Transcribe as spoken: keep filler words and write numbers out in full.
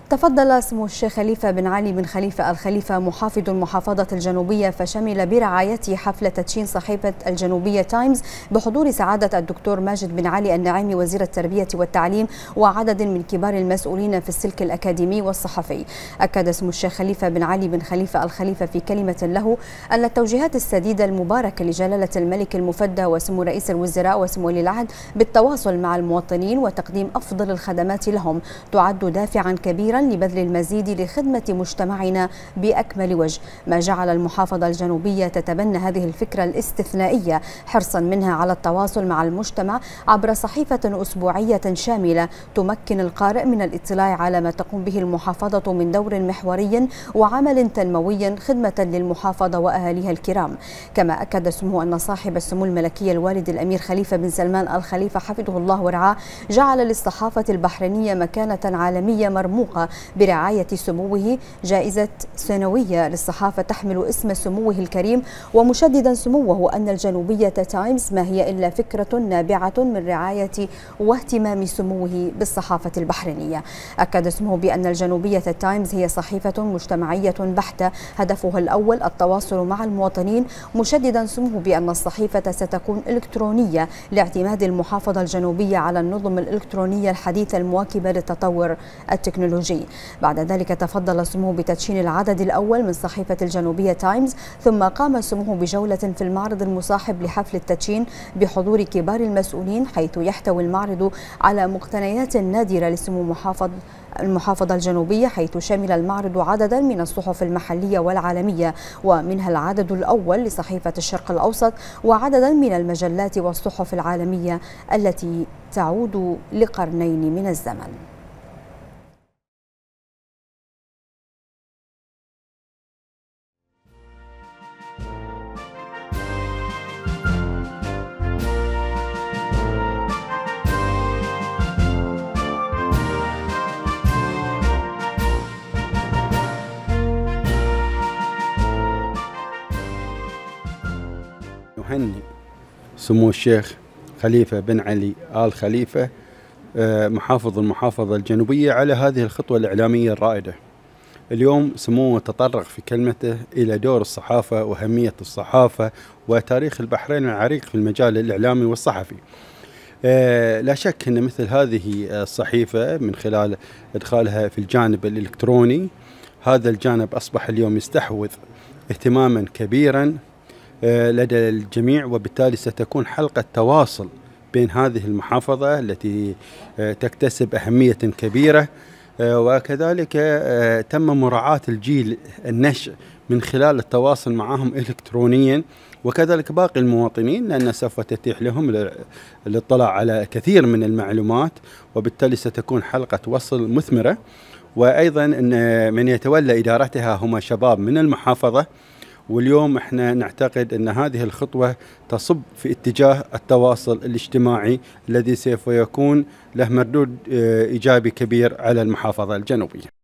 تفضل سمو الشيخ خليفة بن علي بن خليفة الخليفة محافظ المحافظة الجنوبية، فشمل برعايته حفل تدشين صحيفة الجنوبية تايمز بحضور سعادة الدكتور ماجد بن علي النعيمي وزير التربية والتعليم وعدد من كبار المسؤولين في السلك الأكاديمي والصحفي. أكد سمو الشيخ خليفة بن علي بن خليفة الخليفة في كلمة له أن التوجيهات السديدة المباركة لجلالة الملك المفدى وسمو رئيس الوزراء وسمو ولي العهد بالتواصل مع المواطنين وتقديم أفضل الخدمات لهم تعد دافعا كبيرا لبذل المزيد لخدمة مجتمعنا بأكمل وجه، ما جعل المحافظة الجنوبية تتبنى هذه الفكرة الاستثنائية حرصا منها على التواصل مع المجتمع عبر صحيفة أسبوعية شاملة تمكن القارئ من الاطلاع على ما تقوم به المحافظة من دور محوري وعمل تنموي خدمة للمحافظة وأهاليها الكرام. كما أكد سمو أن صاحب السمو الملكي الوالد الأمير خليفة بن سلمان الخليفة حفظه الله ورعاه جعل للصحافة البحرينية مكانة عالمية مرموقة برعاية سموه جائزة سنوية للصحافة تحمل اسم سموه الكريم، ومشددا سموه أن الجنوبية تايمز ما هي إلا فكرة نابعة من رعاية واهتمام سموه بالصحافة البحرينية. أكد سموه بأن الجنوبية تايمز هي صحيفة مجتمعية بحتة هدفها الأول التواصل مع المواطنين، مشددا سموه بأن الصحيفة ستكون إلكترونية لاعتماد المحافظة الجنوبية على النظم الإلكترونية الحديثة المواكبة للتطور التكنولوجي. بعد ذلك تفضل سموه بتدشين العدد الأول من صحيفة الجنوبية تايمز، ثم قام سموه بجولة في المعرض المصاحب لحفل التدشين بحضور كبار المسؤولين، حيث يحتوي المعرض على مقتنيات نادرة لسمو محافظ المحافظة الجنوبية، حيث شمل المعرض عددا من الصحف المحلية والعالمية ومنها العدد الأول لصحيفة الشرق الأوسط وعددا من المجلات والصحف العالمية التي تعود لقرنين من الزمن. نهنئ سمو الشيخ خليفة بن علي آل خليفة محافظ المحافظة الجنوبية على هذه الخطوة الإعلامية الرائدة. اليوم سموه تطرق في كلمته إلى دور الصحافة وأهمية الصحافة وتاريخ البحرين العريق في المجال الإعلامي والصحفي. لا شك أن مثل هذه الصحيفة من خلال إدخالها في الجانب الإلكتروني، هذا الجانب أصبح اليوم يستحوذ اهتماما كبيرا لدى الجميع، وبالتالي ستكون حلقة تواصل بين هذه المحافظة التي تكتسب أهمية كبيرة، وكذلك تم مراعاة الجيل النشء من خلال التواصل معهم إلكترونيا، وكذلك باقي المواطنين لأن سوف تتيح لهم الاطلاع على كثير من المعلومات، وبالتالي ستكون حلقة وصل مثمرة. وأيضا أن من يتولى إدارتها هم شباب من المحافظة، واليوم احنا نعتقد ان هذه الخطوة تصب في اتجاه التواصل الاجتماعي الذي سوف يكون له مردود ايجابي كبير على المحافظة الجنوبية.